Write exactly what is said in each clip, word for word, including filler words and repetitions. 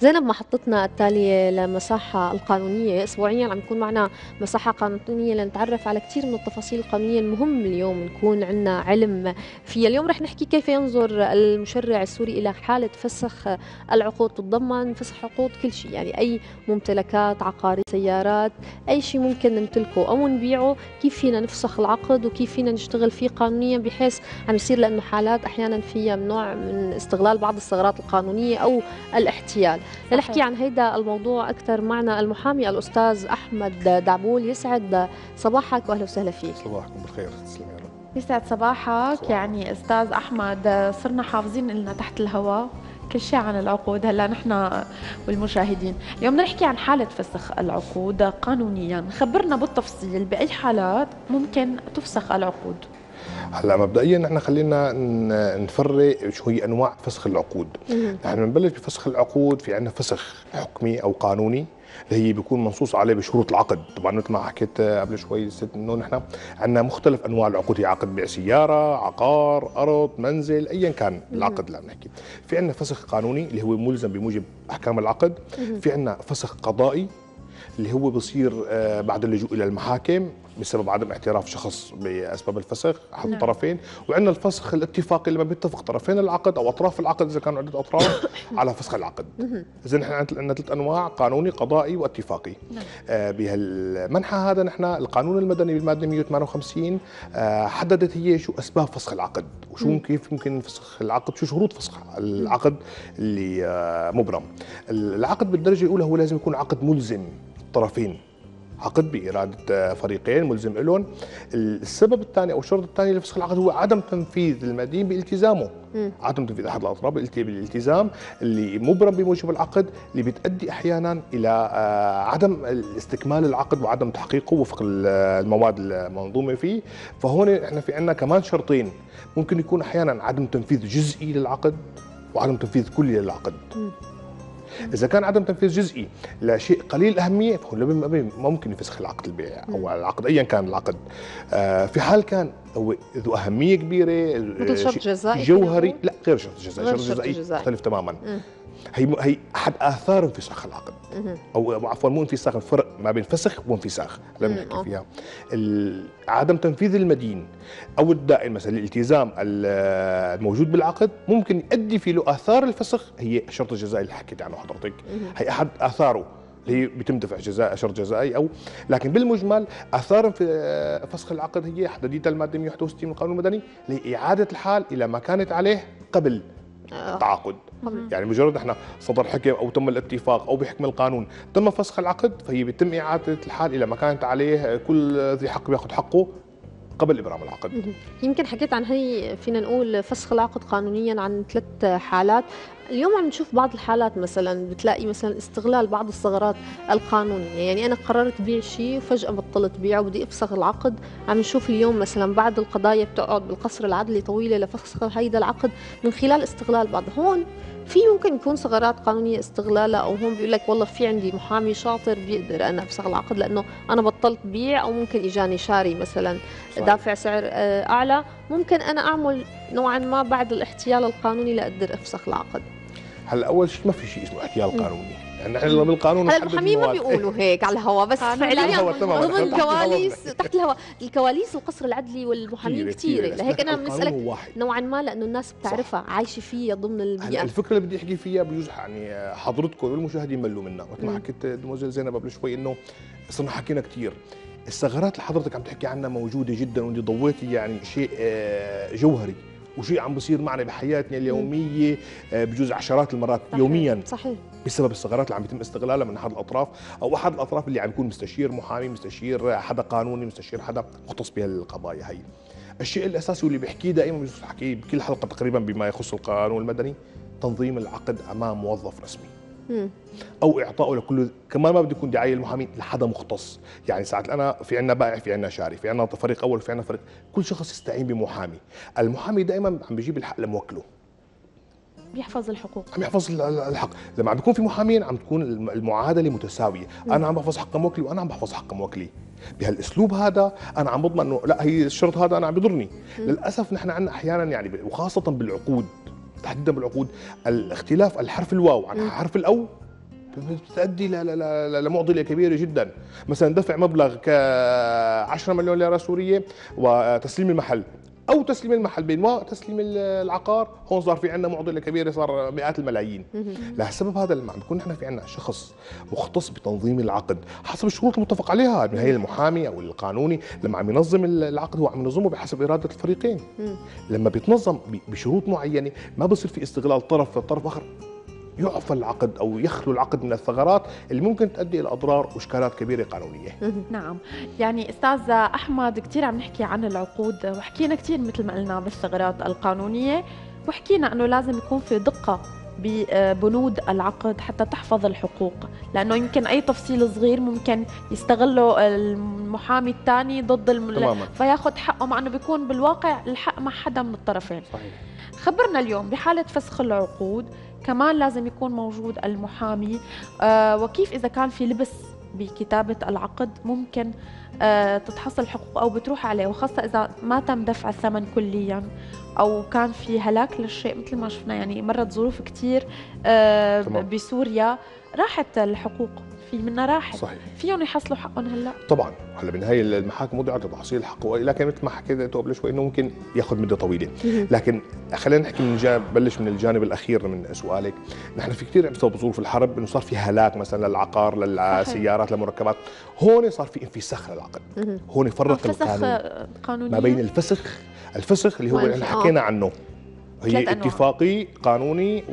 زينب، محطتنا التالية لمساحة القانونية أسبوعيا عم يكون معنا مساحة قانونية لنتعرف على كثير من التفاصيل القانونية المهم اليوم نكون عندنا علم فيها. اليوم رح نحكي كيف ينظر المشرع السوري إلى حالة فسخ العقود، تتضمن فسخ عقود كل شيء، يعني أي ممتلكات عقارية، سيارات، أي شيء ممكن نمتلكه أو نبيعه، كيف فينا نفسخ العقد وكيف فينا نشتغل فيه قانونيا، بحيث عم يصير لأنه حالات أحيانا فيها نوع من استغلال بعض الثغرات القانونية أو الاحتيال. لنحكي عن هيدا الموضوع أكثر معنا المحامي الأستاذ أحمد دعبول. يسعد صباحك وأهلا وسهلا فيك. صباحكم بالخير. تسلمي. يسعد صباحك. صباح. يعني أستاذ أحمد، صرنا حافظين لنا تحت الهواء كل شيء عن العقود هلا نحن والمشاهدين. اليوم بدنا نحكي عن حالة فسخ العقود قانونيا. خبرنا بالتفصيل بأي حالات ممكن تفسخ العقود. هلا مبدئيا نحن خلينا نفرق شو هي انواع فسخ العقود. نحن بنبلش بفسخ العقود، في عندنا فسخ حكمي او قانوني اللي هي بيكون منصوص عليه بشروط العقد. طبعا مثل ما حكيت قبل شوي ست انه نحن عندنا مختلف انواع العقود، هي عقد بيع سياره، عقار، ارض، منزل، ايا كان العقد اللي عم نحكي. في عندنا فسخ قانوني اللي هو ملزم بموجب احكام العقد. في عندنا فسخ قضائي اللي هو بصير بعد اللجوء الى المحاكم بسبب عدم اعتراف شخص باسباب الفسخ احد نعم. الطرفين. وعندنا الفسخ الاتفاقي لما بيتفق طرفين العقد او اطراف العقد اذا كانوا عده اطراف على فسخ العقد. اذا نحن عندنا ثلاث انواع: قانوني، قضائي، واتفاقي. نعم. آه بهالمنحى هذا نحن القانون المدني بالماده مئة وثمانية وخمسين آه حددت هي شو اسباب فسخ العقد وشو مم. كيف ممكن نفسخ العقد، شو شروط فسخ العقد اللي آه مبرم. العقد بالدرجه الاولى هو لازم يكون عقد ملزم طرفين، عقد بإرادة فريقين ملزم لهم. السبب الثاني أو الشرط الثاني لفسخ العقد هو عدم تنفيذ المدين بالتزامه. مم. عدم تنفيذ أحد الأطراف بالالتزام اللي مبرم بموجب العقد، اللي بتؤدي أحيانا إلى عدم استكمال العقد وعدم تحقيقه وفق المواد المنظومة فيه. فهون احنا في عندنا كمان شرطين، ممكن يكون أحيانا عدم تنفيذ جزئي للعقد وعدم تنفيذ كلي للعقد. مم. إذا كان عدم تنفيذ جزئي لشيء قليل الأهمية فهو ممكن يفسخ العقد البيع أو العقد أيا كان العقد. آه في حال كان هو ذو أهمية كبيرة مثل شرط جزائي جوهري، لا غير شرط جزائي، غير شرط جزائي مختلف تماما. مم. هي هي احد اثار انفساخ العقد. مم. او عفوا مو انفساخ، الفرق ما بين فسخ وانفساخ اللي بنحكي فيها. عدم تنفيذ المدين او الدائن مثلا الالتزام الموجود بالعقد ممكن يؤدي في له اثار الفسخ، هي الشرط الجزائي اللي حكيت عنه حضرتك. مم. هي احد اثاره اللي هي بيتم دفع جزاء شرط جزائي. او لكن بالمجمل اثار في فسخ العقد هي حددتها الماده مئة وواحد وستين من القانون المدني، اللي اعاده الحال الى ما كانت عليه قبل التعاقد. يعني مجرد احنا صدر حكم او تم الاتفاق او بحكم القانون تم فسخ العقد، فهي بيتم اعاده الحال الى ما كانت عليه، كل ذي حق بياخذ حقه قبل ابرام العقد. يمكن حكيت عن هي، فينا نقول فسخ العقد قانونيا عن ثلاث حالات. اليوم عم نشوف بعض الحالات مثلا بتلاقي مثلا استغلال بعض الثغرات القانونيه، يعني انا قررت بيع شيء وفجاه بطلت بيعه وبدي افسخ العقد. عم نشوف اليوم مثلا بعض القضايا بتقعد بالقصر العدلي طويله لفسخ هيدا العقد من خلال استغلال بعض. هون في ممكن يكون ثغرات قانونيه استغلالها، او هون بيقول لك والله في عندي محامي شاطر بيقدر انا افسخ العقد لانه انا بطلت بيع، او ممكن اجاني شاري مثلا صحيح. دافع سعر اعلى، ممكن انا اعمل نوعا ما بعد الاحتيال القانوني لاقدر افسخ العقد. هلا اول شيء ما في شيء اسمه احتيال قانوني، يعني نحن بالقانون هلا المحامين ما بيقولوا هيك على الهواء، بس فعليا ضمن الكواليس تحت الهواء الكواليس القصر العدلي والمحامين كثيره، لهيك انا بنسالك نوعا ما لانه الناس بتعرفها عايشه فيها ضمن البيئه. الفكره اللي بدي احكي فيها بجوز يعني حضرتكم والمشاهدين ملوا منها، مثل ما حكيت دموزيل زينب قبل شوي انه صرنا حكينا كثير. الثغرات اللي حضرتك عم تحكي عنها موجوده جدا، وانت ضويتي يعني شيء جوهري وشيء عم بصير معنا بحياتنا اليوميه بجوز عشرات المرات صحيح. يوميا صحيح. بسبب الثغرات اللي عم يتم استغلالها من احد الاطراف، او احد الاطراف اللي عم يكون مستشير محامي، مستشير حدا قانوني، مستشير حدا مختص بهالقضايا هي. الشيء الاساسي واللي بحكيه دائما بجوز بحكيه بكل حلقه تقريبا بما يخص القانون المدني، تنظيم العقد امام موظف رسمي. مم. او اعطائه لكل، كمان ما بده يكون دعايه المحامي لحدا مختص. يعني ساعات انا في عندنا بائع، في عندنا شاري، في عندنا فريق اول، في عندنا فريق، كل شخص يستعين بمحامي. المحامي دائما عم بيجيب الحق لموكله، بيحفظ الحقوق، عم يحفظ الحق. لما عم بيكون في محامين عم تكون المعادله متساويه، مم. انا عم بحفظ حق موكلي وانا عم بحفظ حق موكلي. بهالاسلوب هذا انا عم بضمن انه لا، هي الشرط هذا انا عم بضرني. مم. للاسف نحن عندنا احيانا يعني وخاصه بالعقود، تحديدا بالعقود، الاختلاف الحرف الواو عن حرف الاو بتؤدي لمعضله كبيره جدا. مثلا دفع مبلغ ك عشرة مليون ليره سوريه وتسليم المحل، او تسليم المحل بين تسليم العقار، هون صار في عندنا معضله كبيره، صار مئات الملايين. لهالسبب هذا لما عم بكون نحن في عندنا شخص مختص بتنظيم العقد حسب الشروط المتفق عليها من هي المحامي او القانوني، لما عم ينظم العقد هو عم ينظمه بحسب اراده الفريقين. لما بيتنظم بشروط معينه ما بصير في استغلال طرف طرف اخر يعفى العقد او يخلو العقد من الثغرات اللي ممكن تؤدي الى اضرار واشكالات كبيره قانونيه. نعم، يعني استاذ احمد كثير عم نحكي عن العقود وحكينا كثير مثل ما قلنا بالثغرات القانونيه، وحكينا انه لازم يكون في دقه ببنود العقد حتى تحفظ الحقوق، لانه يمكن اي تفصيل صغير ممكن يستغله المحامي الثاني ضد الم... فياخذ حقه، مع انه بيكون بالواقع الحق مع حدا من الطرفين. صحيح. خبرنا اليوم بحاله فسخ العقود كمان لازم يكون موجود المحامي، آه وكيف إذا كان في لبس بكتابة العقد ممكن آه تتحصل حقوق أو بتروح عليه، وخاصة إذا ما تم دفع الثمن كليا أو كان في هلاك للشيء مثل ما شفنا. يعني مرت ظروف كتير آه بسوريا راحت الحقوق، في منا راحت. صحيح. فيهم يحصلوا حقهم هلا؟ طبعا هلا بالنهايه المحاكم وضعت لتحصيل الحق، لكن مثل ما حكيت قبل شوي انه ممكن ياخذ مده طويله. لكن خلينا نحكي من جانب، بلش من الجانب الاخير من سؤالك. نحن في كثير بسبب ظروف الحرب انه صار في هلاك مثلا للعقار، للسيارات، للمركبات، هون صار في انفساخ للعقد. هون فرق القانون ما بين الفسخ الفسخ اللي هو اللي احنا حكينا عنه، هي اتفاقي قانوني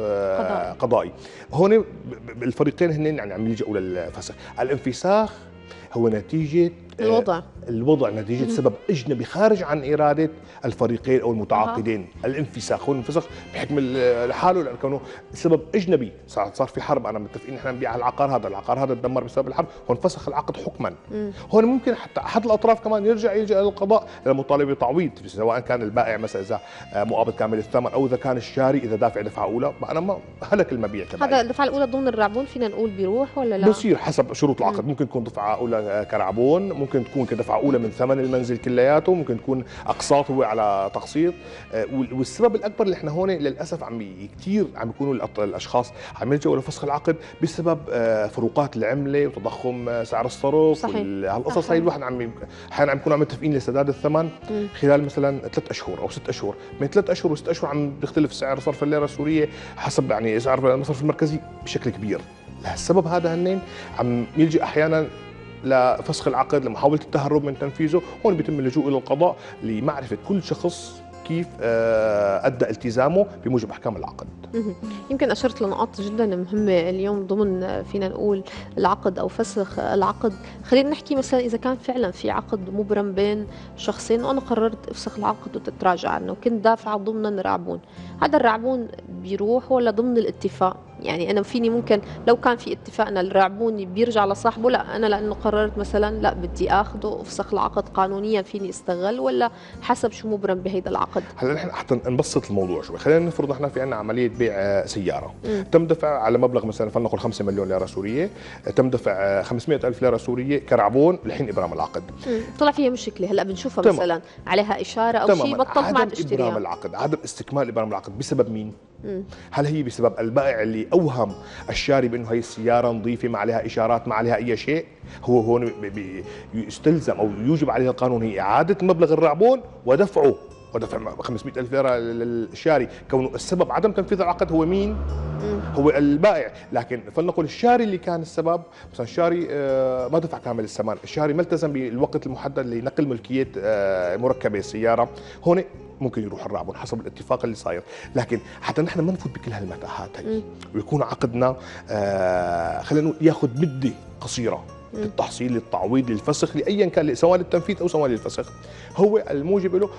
وقضائي. هون الفريقين هن يعني عم يلجأوا للفسخ. الانفساخ هو نتيجة الوضع الوضع نتيجة سبب أجنبي خارج عن إرادة الفريقين أو المتعاقدين. أه. الانفساخ هو الانفساخ بحكم لحاله لأنه سبب أجنبي. صار صار في حرب، أنا متفقين نحن نبيع العقار هذا، العقار هذا تدمر بسبب الحرب، هون فسخ العقد حكما. م. هون ممكن حتى أحد الأطراف كمان يرجع يلجأ إلى القضاء للمطالبة بتعويض، سواء كان البائع مثلا إذا مقابض كامل الثمن، أو إذا كان الشاري إذا دافع دفعة أولى. أنا ما هلك المبيع تبعي. هذا الدفعة الأولى ضمن الرعبون فينا نقول بيروح ولا لا؟ بصير حسب شروط العقد. م. ممكن تكون دفعة أولى كرعبون، ممكن تكون كدفعة أولى من ثمن المنزل كلياته، ممكن تكون أقساط هو على تقسيط. والسبب الأكبر اللي احنا هون للأسف عم كثير عم يكونوا الأشخاص عم يلجأوا لفسخ العقد بسبب فروقات العملة وتضخم سعر الصرف. هالقصص هاي الواحد عم أحيانا عم يكونوا عم متفقين لسداد الثمن خلال مثلا ثلاث أشهر أو ست أشهر، من ثلاث أشهر وست أشهر عم بيختلف سعر صرف الليرة السورية حسب يعني سعر المصرف المركزي بشكل كبير. لهالسبب هذا هنين عم يلجأ أحيانا لفسخ العقد، لمحاولة التهرب من تنفيذه. هون بيتم اللجوء إلى القضاء لمعرفة كل شخص كيف أدى التزامه بموجب أحكام العقد. يمكن أشرت لنقاط جدا مهمة اليوم ضمن فينا نقول العقد أو فسخ العقد. خلينا نحكي مثلا إذا كان فعلا في عقد مبرم بين شخصين وأنا قررت أفسخ العقد وتتراجع عنه، كنت دافعة ضمن رعبون، هذا الرعبون بيروح ولا ضمن الاتفاق؟ يعني أنا فيني ممكن لو كان في اتفاقنا الرعبون بيرجع لصاحبه، لا أنا لأنه قررت مثلا لا بدي أخذه وأفسخ العقد قانونيا فيني استغل، ولا حسب شو مبرم بهيدا العقد؟ هلا نحن حتى نبسط الموضوع شوي، خلينا نفرض نحن في عندنا عملية بيع سيارة. م. تم دفع على مبلغ مثلا فلنقل خمسة مليون ليرة سورية، تم دفع خمسمئة ألف ليرة سورية كرعبون لحين إبرام العقد. م. طلع فيها مشكلة هلا بنشوفها مثلا عليها إشارة أو شيء بطلت ما عاد اشتريها. إبرام العقد، عدم استكمال إبرام العقد بسبب مين؟ م. هل هي بسبب البائع اللي أوهم الشاري بأنه هي السيارة نظيفة ما عليها إشارات ما عليها أي شيء؟ هو هون يستلزم أو يوجب عليه القانون هي إعادة مبلغ الرعبون ودفعه ودفع خمسمئة ألف ليرة للشاري، كونه السبب عدم تنفيذ العقد هو مين؟ مم. هو البائع. لكن فلنقل الشاري اللي كان السبب، مثلا الشاري ما دفع كامل الثمن، الشاري ما التزم بالوقت المحدد لنقل ملكية مركبة السيارة، هون ممكن يروح الرعبون حسب الاتفاق اللي صاير. لكن حتى نحن ما نفوت بكل هالمتاهات هي ويكون عقدنا آه خلينا نقول ياخذ مده قصيره للتحصيل للتعويض للفسخ لايا كان، سواء للتنفيذ او سواء للفسخ، هو الموجب له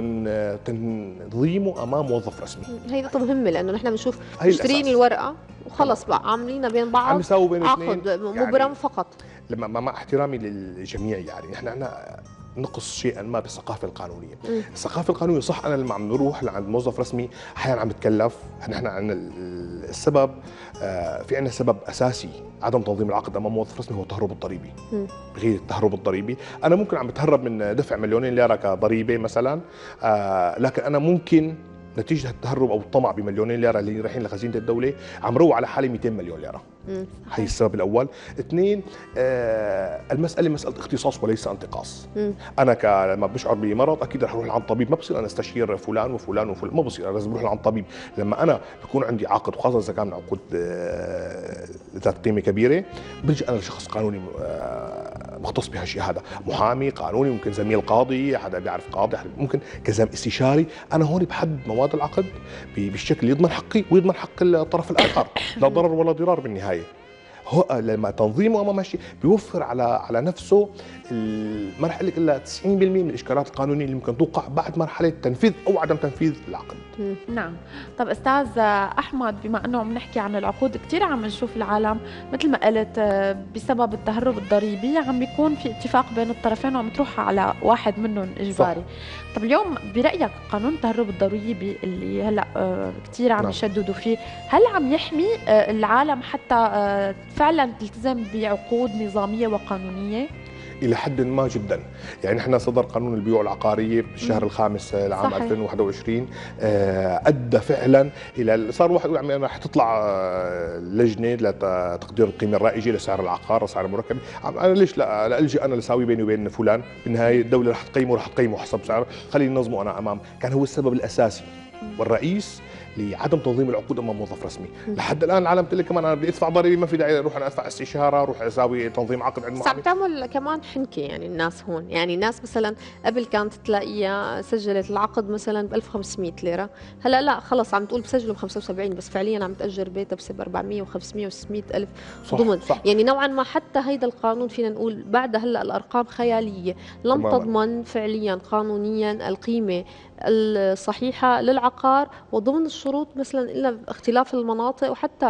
تنظيمه امام موظف رسمي. هي نقطه مهمه لانه نحن بنشوف مشترين الورقه وخلص بقى عاملينها بين بعض، عم يساووا بين عقد مبرم يعني فقط. لما مع احترامي للجميع يعني نحن عندنا نقص شيئا ما بالثقافه القانونيه. م. الثقافه القانونيه صح، انا لما عم نروح لعند موظف رسمي احيانا عم بتكلف، نحن عندنا السبب في عندنا سبب اساسي عدم تنظيم العقد امام موظف رسمي هو التهرب الضريبي. غير التهرب الضريبي، انا ممكن عم بتهرب من دفع مليونين ليره كضريبه مثلا، لكن انا ممكن نتيجه التهرب او الطمع بمليونين ليره اللي رايحين لخزينه الدوله عم روع على حالي مئتين مليون ليره. هي السبب الاول. اثنين، آه المساله مساله اختصاص وليس انتقاص. مم. انا ك لما بشعر بمرض اكيد رح اروح لعند طبيب، ما بصير انا استشير فلان وفلان وفلان، ما بصير، انا لازم اروح لعند طبيب. لما انا بكون عندي عقد، وخاصه اذا كان عقود آه ذات قيمه كبيره، بلجأ انا لشخص قانوني آه مختص بهالشيء هذا، محامي قانوني، ممكن زميل قاضي، حدا بيعرف قاضي، ممكن كزم استشاري. انا هون بحدد مواد العقد بالشكل يضمن حقي ويضمن حق الطرف الاخر، لا ضرر ولا ضرار بالنهايه. هو لما تنظيمه امام هالشيء بيوفر على على نفسه المرحله الا تسعين بالمئة من الاشكالات القانونيه اللي ممكن توقع بعد مرحله تنفيذ او عدم تنفيذ العقد. نعم. طب استاذ احمد، بما انه عم نحكي عن العقود، كثير عم نشوف العالم مثل ما قلت بسبب التهرب الضريبي عم بيكون في اتفاق بين الطرفين وعم تروح على واحد منهم اجباري. صح. طب اليوم برايك قانون التهرب الضريبي اللي هلا كثير عم نعم. يشددوا فيه، هل عم يحمي العالم حتى فعلا تلتزم بعقود نظاميه وقانونيه؟ الى حد ما جدا. يعني احنا صدر قانون البيوع العقاريه بالشهر مم. الخامس العام صحيح. ألفين وواحد وعشرين، ادى فعلا الى صار واحد يقول عم رح تطلع لجنه لتقدير القيمه الرائجه لسعر العقار وسعر المركب. انا ليش لا, لا الجي انا لساوي بيني وبين فلان؟ بالنهايه الدوله رح تقيمه رح تقيمه حسب سعره، خليني نظمه انا امام. كان هو السبب الاساسي والرئيس لعدم تنظيم العقود امام موظف رسمي. لحد الان العالم بتقول لك كمان انا بدي ادفع ضريبه، ما في داعي اروح انا ادفع استشاره، اروح اساوي تنظيم عقد عند محامي. صعب تعمل كمان حنكه يعني الناس هون، يعني الناس مثلا قبل كانت تلاقيها سجلت العقد مثلا ب ألف وخمسمئة ليره، هلا لا خلص عم تقول بسجله ب خمسة وسبعين، بس فعليا عم تاجر بيتها بسعر أربعمئة وخمسمئة وستمئة الف ضمن. صح. يعني نوعا ما حتى هيدا القانون فينا نقول بعد هلا الارقام خياليه، لم تماما. تضمن فعليا قانونيا القيمه الصحيحه للعقار، وضمن الشروط مثلا إلا اختلاف المناطق وحتى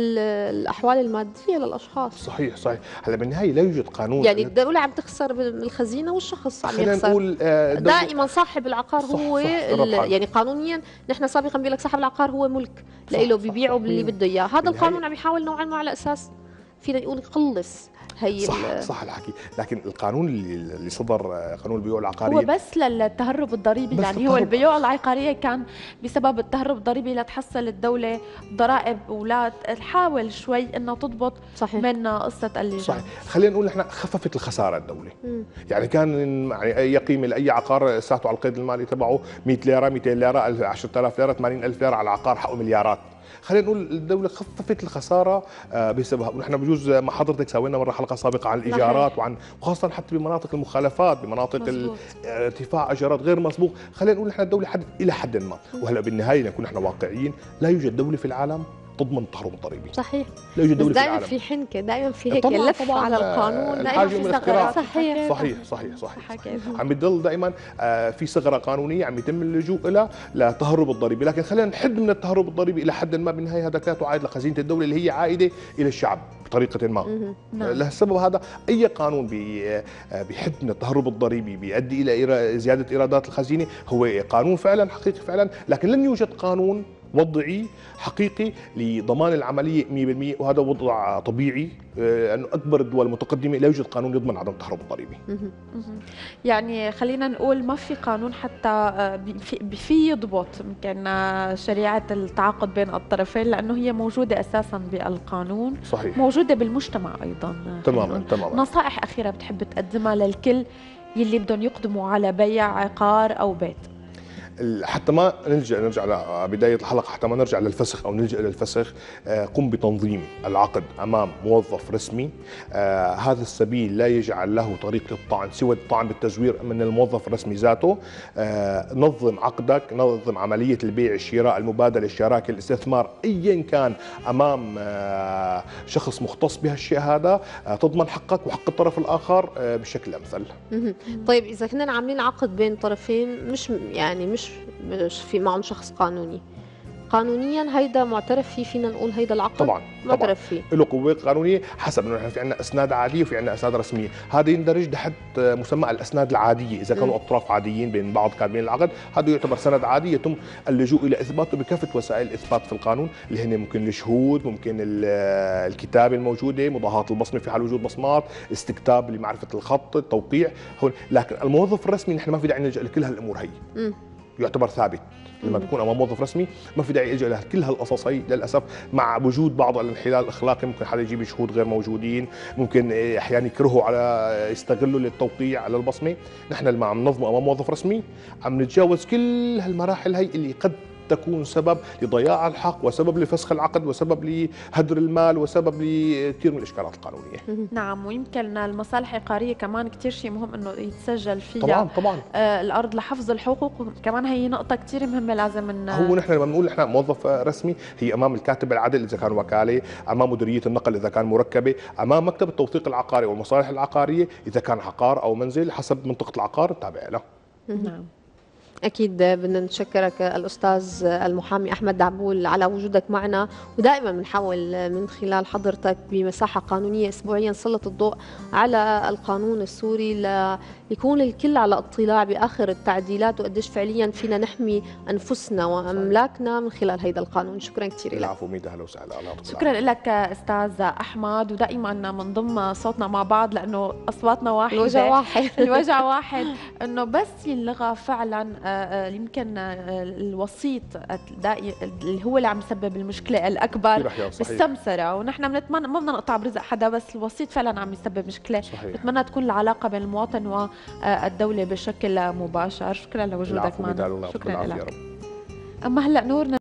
الاحوال الماديه للاشخاص. صحيح صحيح. هلا بالنهايه لا يوجد قانون، يعني الدوله عم تخسر بالخزينه والشخص عم يخسر. نقول آه دائما صاحب العقار هو يعني قانونيا نحن سابقا بيقول لك صاحب العقار هو ملك لإله، بيبيعه باللي بده اياه. هذا القانون عم يحاول نوعا ما على اساس فينا نقول يقلص هي صح صح الحكي. لكن القانون اللي اللي صدر قانون البيوع العقاريه هو بس للتهرب الضريبي، يعني التهرب. هو البيوع العقاريه كان بسبب التهرب الضريبي لتحصل الدوله ضرائب ولا تحاول شوي انها تضبط صحيح. من قصه اللجان. صحيح. خلينا نقول احنا خففت الخساره الدوله. مم. يعني كان يعني اي قيمه لاي عقار ساعته على القيد المالي تبعه مئة ليره، مئتين ليره، عشرة آلاف ليره، ثمانين ألف ليره، على العقار حقه مليارات. خلينا نقول الدولة خففت الخسارة بسببها. ونحن بجوز مع حضرتك سوينا مرة حلقة سابقة عن الإيجارات وعن خاصة حتى بمناطق المخالفات، بمناطق ارتفاع أجارات غير مسبوق. خلينا نقول نحن الدولة حدد إلى حد ما. وهلا بالنهاية نكون نحن واقعيين، لا يوجد دولة في العالم تضمن التهرب الضريبي. صحيح. لا يوجد دولة في العالم. دائما في حنكه، دائما في هيك لف على القانون، دائما في ثغرات. صحيح صحيح صحيح صحيح. عم بيضل دائما في ثغرة قانونية عم يتم اللجوء لها لتهرب الضريبي. لكن خلينا نحد من التهرب الضريبي الى حد ما. بالنهاية هذا كله عائد لخزينة الدولة اللي هي عائدة الى الشعب بطريقة ما. لهالسبب هذا اي قانون بيحد من التهرب الضريبي بيؤدي الى زيادة ايرادات الخزينة هو قانون فعلا حقيقي فعلا. لكن لن يوجد قانون وضعي حقيقي لضمان العمليه مئة بالمئة، وهذا وضع طبيعي لانه اكبر الدول المتقدمه لا يوجد قانون يضمن عدم التهرب الضريبي. يعني خلينا نقول ما في قانون حتى في يضبط يمكن شريعه التعاقد بين الطرفين، لانه هي موجوده اساسا بالقانون. صحيح. موجوده بالمجتمع ايضا. تماما تماما. نصائح اخيره بتحب تقدمها للكل يلي بدهم يقدموا على بيع عقار او بيت؟ حتى ما نلجأ نرجع لبداية الحلقة، حتى ما نرجع للفسخ أو نلجأ للفسخ، قم بتنظيم العقد أمام موظف رسمي. آه هذا السبيل لا يجعل له طريق للطعن سوى الطعن بالتزوير من الموظف الرسمي ذاته. آه نظم عقدك، نظم عملية البيع، الشراء، المبادلة، الشراكة، الاستثمار، أيا كان أمام آه شخص مختص بهالشيء هذا. آه تضمن حقك وحق الطرف الآخر آه بشكل أمثل. طيب إذا كنا عاملين عقد بين طرفين مش يعني مش مش في معهم شخص قانوني، قانونيا هيدا معترف فيه، فينا نقول هيدا العقد طبعا معترف فيه، له قوه قانونيه حسب انه نحن في عندنا اسناد عاديه وفي عندنا اسناد رسميه. هذا يندرج تحت مسمى الاسناد العاديه. اذا كانوا اطراف عاديين بين بعض كاتبين العقد، هذا يعتبر سند عادي يتم اللجوء الى اثباته بكافه وسائل الاثبات في القانون، اللي هن ممكن الشهود، ممكن الكتابه الموجوده، مضاهاه البصمه في حال وجود بصمات، استكتاب لمعرفه الخط، التوقيع هون. لكن الموظف الرسمي نحن ما في داعي نلجا لكل هالامور هي. م. يعتبر ثابت لما بيكون امام موظف رسمي، ما في داعي يلجا لكل هالقصص هي للاسف، مع وجود بعض الانحلال الاخلاقي، ممكن حدا يجيب شهود غير موجودين، ممكن احيانا يكرهوا على يستغلوا للتوقيع على البصمه. نحن لما عم ننظمه امام موظف رسمي عم نتجاوز كل هالمراحل هي اللي قد تكون سبب لضياع الحق وسبب لفسخ العقد وسبب لهدر المال وسبب لكثير من الاشكالات القانونيه. نعم، ويمكن المصالح العقاريه كمان كثير شيء مهم انه يتسجل فيها طبعا طبعا آه الارض لحفظ الحقوق، كمان هي نقطه كثير مهمه لازم ان هو نحن لما بنقول نحن موظف رسمي هي امام الكاتب العدل اذا كان وكاله، امام مديريه النقل اذا كان مركبه، امام مكتب التوثيق العقاري والمصالح العقاريه اذا كان عقار او منزل حسب منطقه العقار التابعه له. نعم. أكيد بدنا نشكرك الأستاذ المحامي أحمد دعبول على وجودك معنا، ودائما بنحاول من خلال حضرتك بمساحة قانونية أسبوعيا نسلط الضوء على القانون السوري ليكون الكل على اطلاع بآخر التعديلات وقديش فعليا فينا نحمي أنفسنا وأملاكنا من خلال هذا القانون. شكرا كثير لك. العفو ميدا، أهلا وسهلا. شكرا لك أستاذ أحمد، ودائما بنضم صوتنا مع بعض لأنه أصواتنا واحدة، الوجع واحد الوجع واحد، إنه بس يلغى فعلا يمكن الوسيط اللي هو اللي عم يسبب المشكله الاكبر بالسمسره، ونحن بنتمنى ما بدنا نقطع برزق حدا، بس الوسيط فعلا عم يسبب مشكله. بنتمنى تكون العلاقه بين المواطن والدوله بشكل مباشر. شكرا لوجودك معنا. شكرا لك. اما هلا نور